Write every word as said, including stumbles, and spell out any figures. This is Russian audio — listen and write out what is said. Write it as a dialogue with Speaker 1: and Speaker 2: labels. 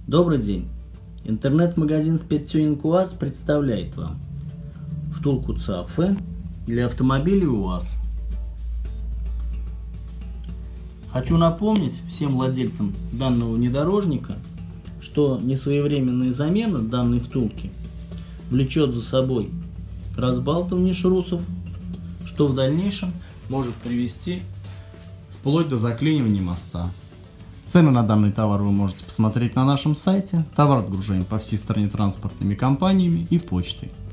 Speaker 1: Добрый день! Интернет-магазин Спецтюнинг УАЗ представляет вам втулку ЦАФ для автомобилей УАЗ. Хочу напомнить всем владельцам данного внедорожника, что несвоевременная замена данной втулки влечет за собой разбалтывание шрусов, что в дальнейшем может привести вплоть до заклинивания моста. Цены на данный товар вы можете посмотреть на нашем сайте. Товар отгружаем по всей стране транспортными компаниями и почтой.